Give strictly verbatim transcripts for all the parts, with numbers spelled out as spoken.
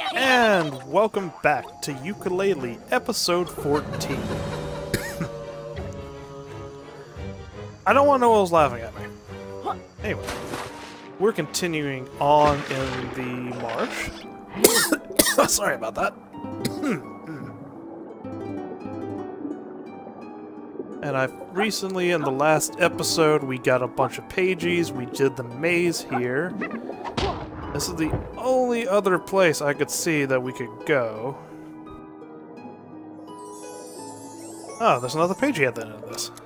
And welcome back to Yooka-Laylee, episode fourteen. I don't want to know what was laughing at me. Anyway, we're continuing on in the marsh. Sorry about that. And I've recently, in the last episode, we got a bunch of pages. We did the maze here. This is the only other place I could see that we could go. Oh, there's another page at the end of this.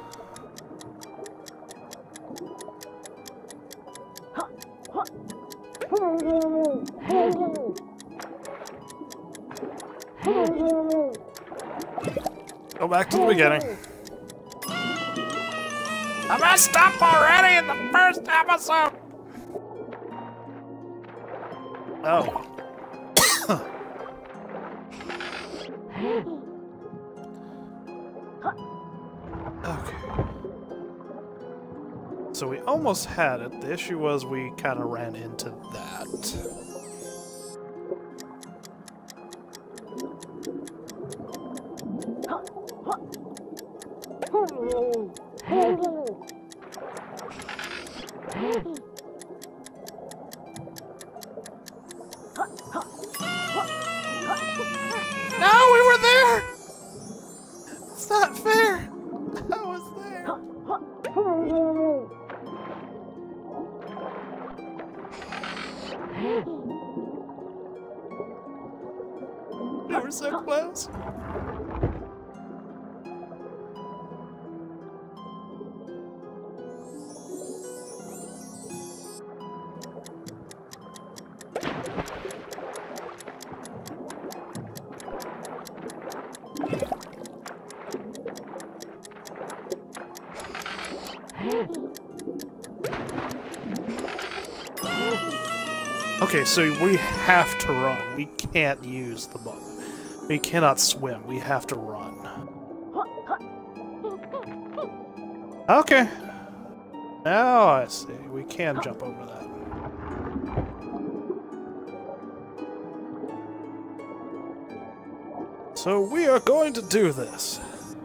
Go back to the beginning. I messed up already in the first episode! Oh. Okay. So we almost had it. The issue was we kind of ran into that. No, we were there! It's not fair! I was there! We were so close! Okay, so we have to run. We can't use the button. We cannot swim. We have to run. Okay. Now I see. We can jump over that. So we are going to do this.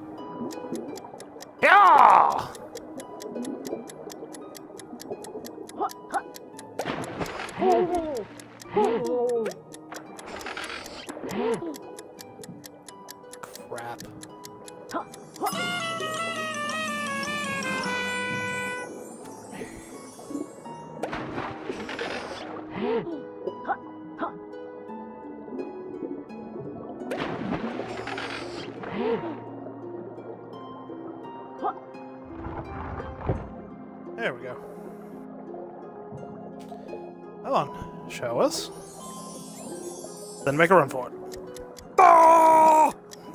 Yeah! Crap. There we go. Come on, show us. Then make a run for it. Oh!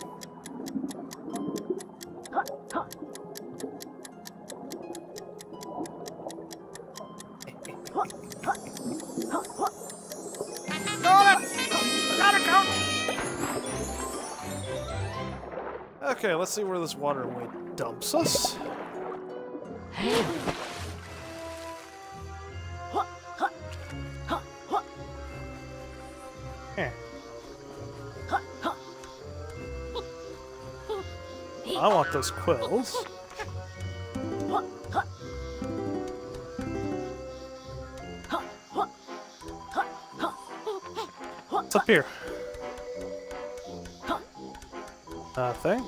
Got it! Got it, coach! Okay, let's see where this waterway dumps us. I want those quills. What's up here? Nothing.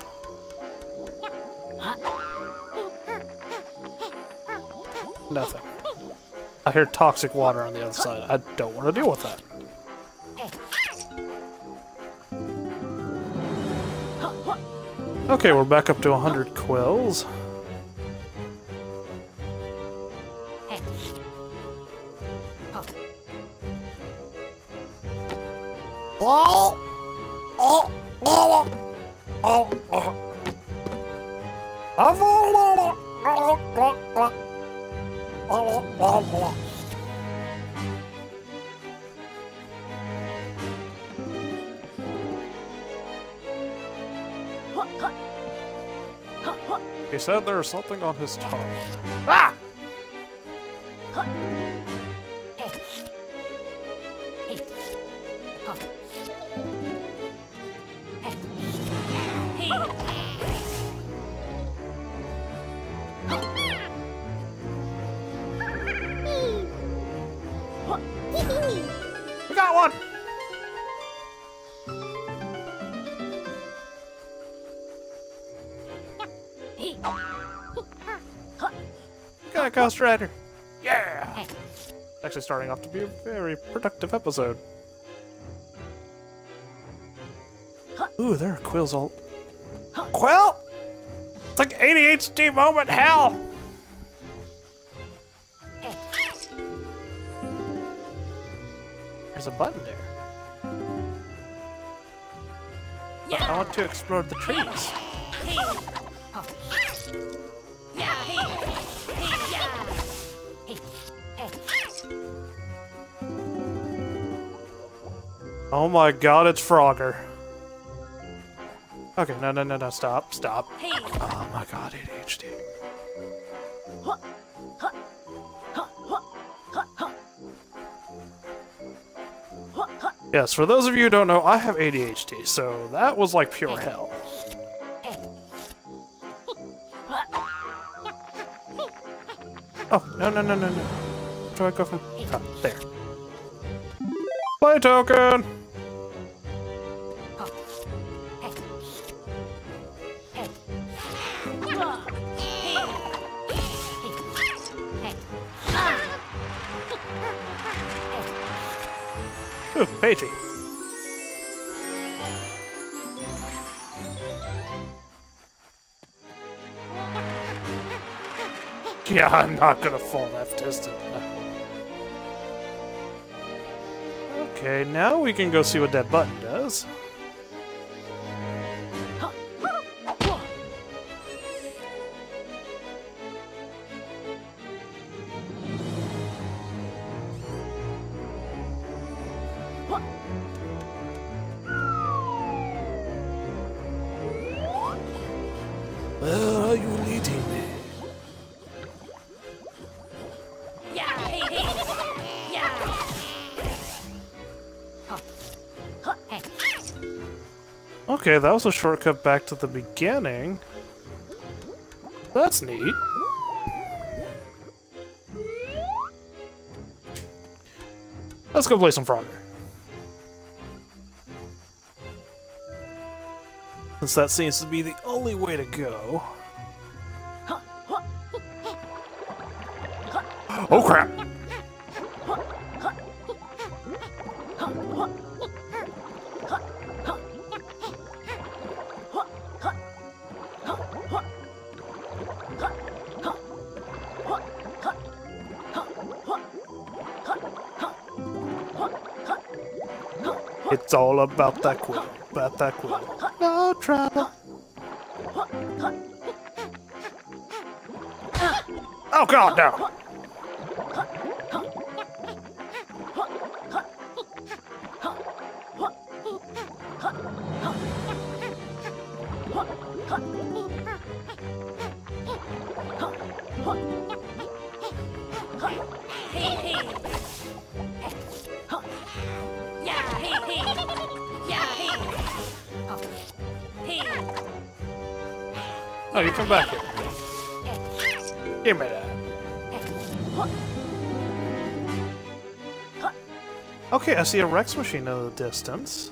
Nothing. I hear toxic water on the other side. I don't want to deal with that. Okay, we're back up to one hundred quills. He said there was something on his tongue. Ah! We got one! Got a Ghost Rider! Yeah! Actually starting off to be a very productive episode. Ooh, there are quills all... Quill! It's like A D H D moment hell! There's a button there. But I want to explore the trees. Oh my god, it's Frogger. Okay, no, no, no, no, stop, stop. Oh my god, A D H D. Yes, for those of you who don't know, I have A D H D, so that was like pure hell. Oh, no, no, no, no, no. Where do I go from? Oh, there. Play token! Ooh, Pagey. Yeah, I'm not gonna fall that distant. Okay, now we can go see what that button does. Where are you leading me? Okay, that was a shortcut back to the beginning. That's neat. Let's go play some Frogger. Since that seems to be the only way to go. Oh crap! It's all about that quill, about that quill. No trouble. Oh god, no! Oh, you come back here. Give me that. Okay, I see a Rex machine in the distance.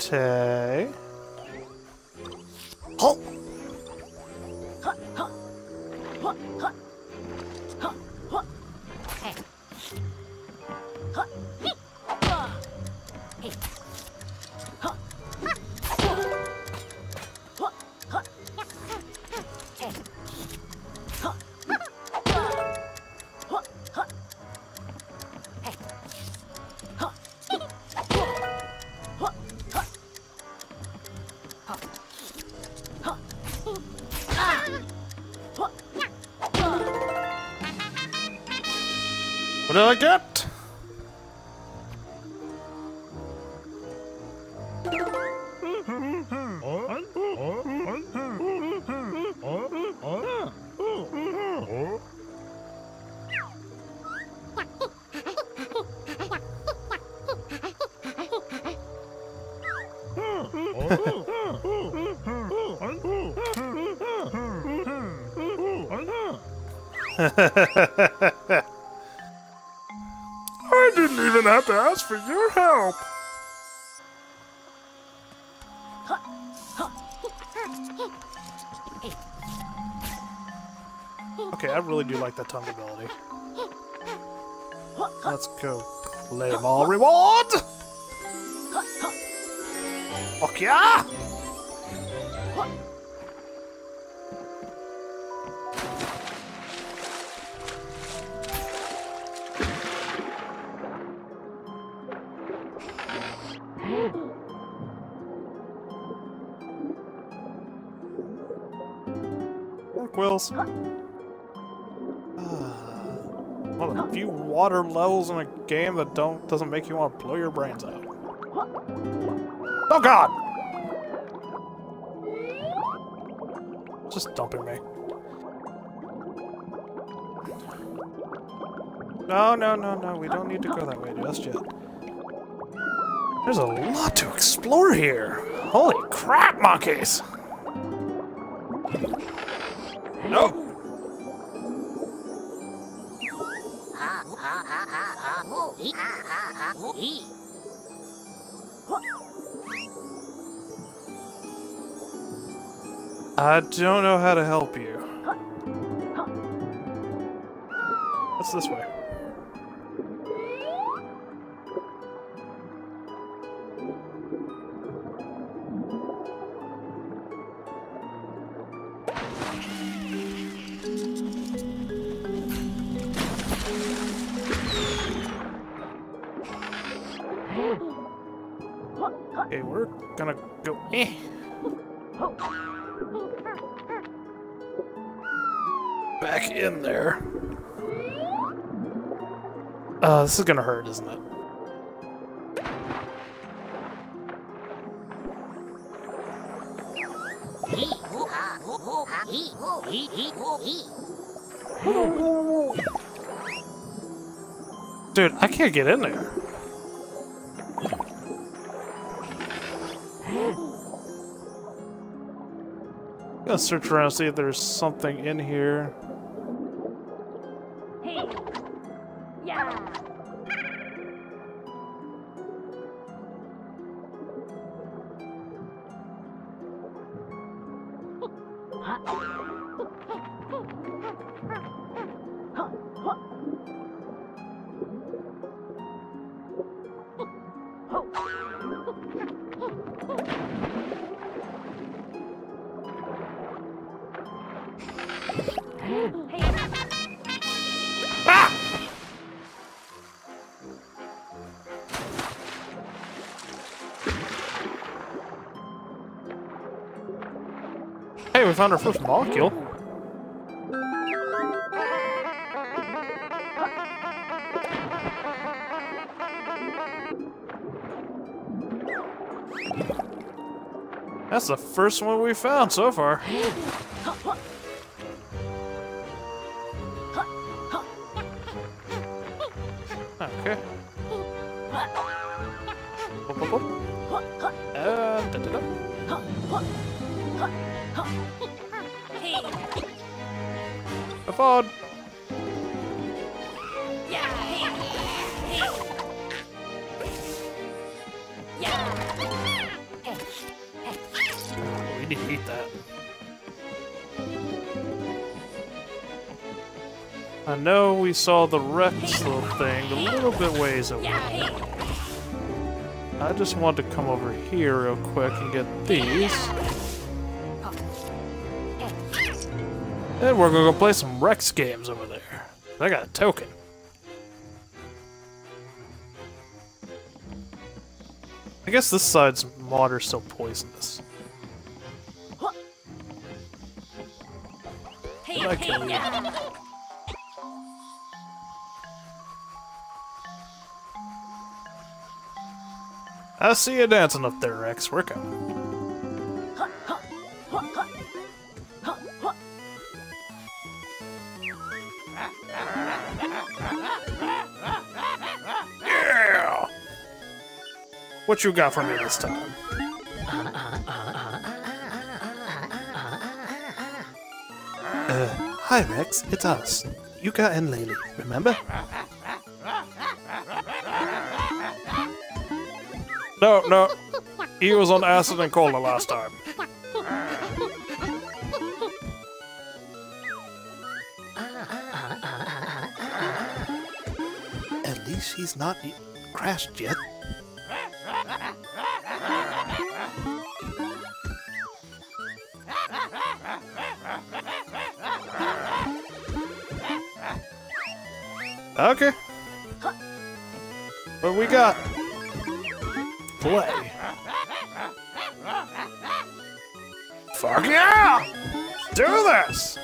Tay. Oh! What did I get? I didn't even have to ask for your help. Okay, I really do like that tongue ability. Let's go claim all reward! Fuck yeah! Quills. Uh, one of the few water levels in a game that don't doesn't make you want to blow your brains out. Oh god! Just dumping me. No, no, no, no. We don't need to go that way just yet. There's a lot to explore here. Holy crap, monkeys! No! I don't know how to help you. What's this way? Okay, we're gonna go eh. Back in there. Uh, this is gonna hurt, isn't it? Dude, I can't get in there. I'm gonna search around and see if there's something in here. Hey. Yeah. Hey, we found our first molecule. That's the first one we found so far. Okay. Boop, boop, boop. And da, da, da. Have fun. Eat that. I know we saw the Rex little thing a little bit ways away. I just want to come over here real quick and get these. And we're gonna go play some Rex games over there. I got a token. I guess this side's water's still poisonous. Did I kill you? I see you dancing up there, Rex. We're coming. Yeah! What you got for me this time? Uh, hi Rex, it's us. Yuka and Laylee, remember? No, no. He was on acid and cola last time. At least he's not crashed yet. Okay. What we got? Play. Fuck yeah! Do this!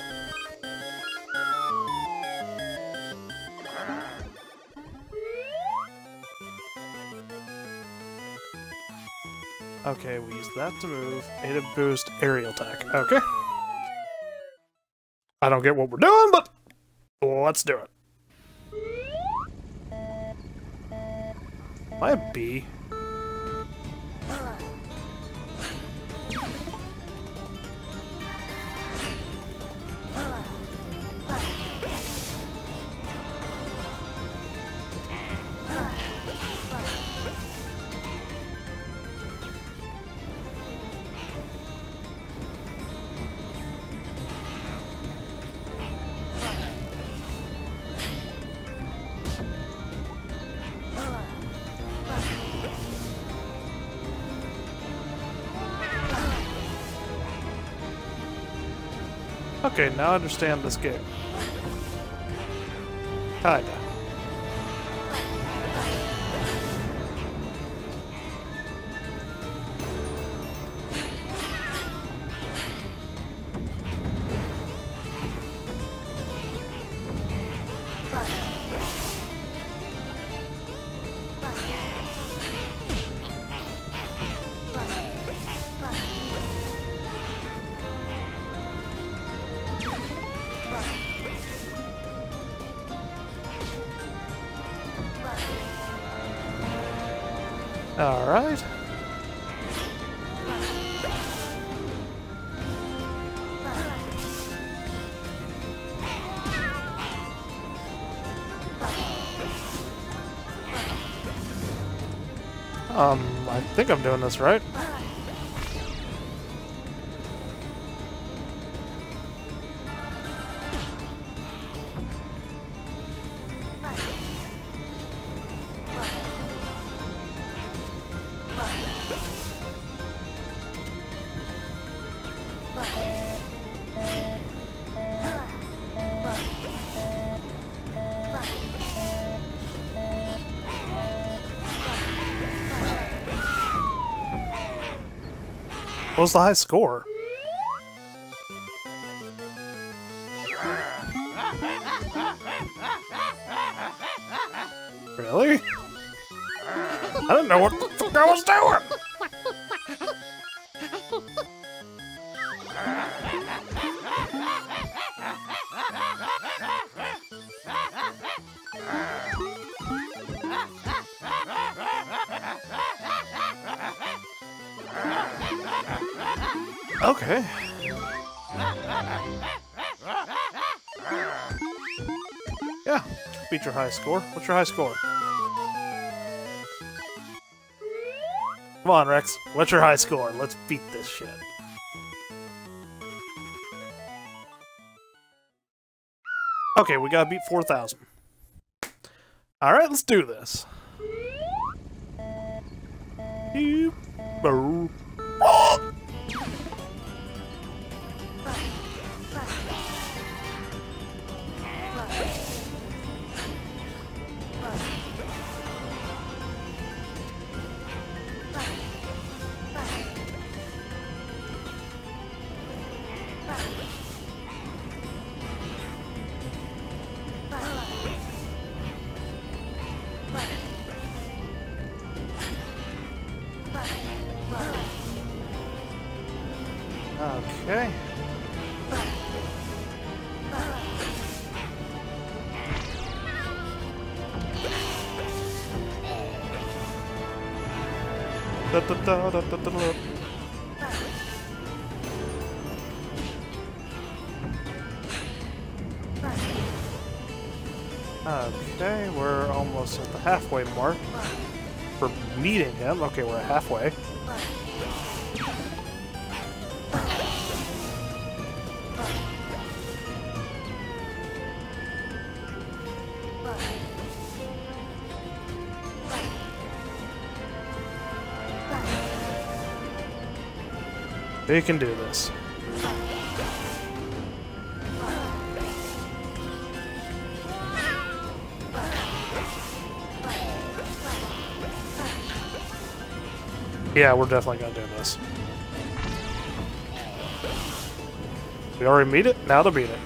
Okay, we use that to move. A to boost aerial attack. Okay. I don't get what we're doing, but let's do it. Am I a bee? Okay, now I understand this game. Kinda. All right. Um, I think I'm doing this right. What was the high score? Really? I didn't know what the fuck I was doing! Okay. Yeah, beat your high score. What's your high score? Come on, Rex. What's your high score? Let's beat this shit. Okay, we gotta beat four thousand. Alright, let's do this. Beep. Boo. Oh! Okay. Da, da, da, da, da, da, da. Okay, we're almost at the halfway mark. We're meeting him. Okay, we're halfway. We can do this. Yeah, we're definitely gonna do this. We already beat it, now to beat it.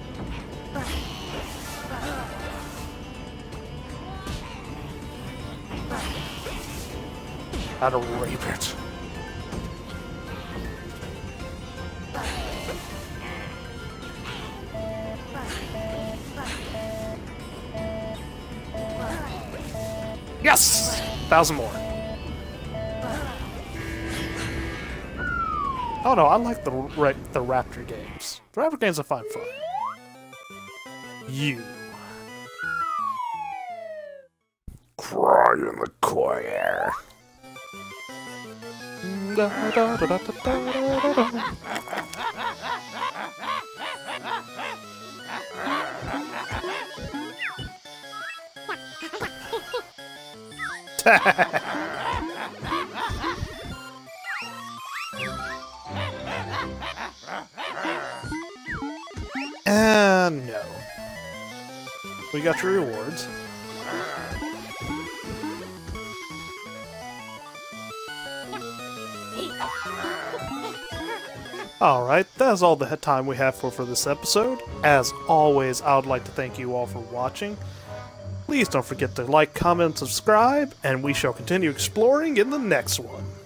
How to rape it. Yes! Thousand more. Oh no, I like the right the Raptor games. The Raptor games are fun fun. You. Cry in the corner. Da, da, da, da, da, da, da. And no. We got your rewards. Alright, that's all the time we have for, for this episode. As always, I would like to thank you all for watching. Please don't forget to like, comment, subscribe, and we shall continue exploring in the next one.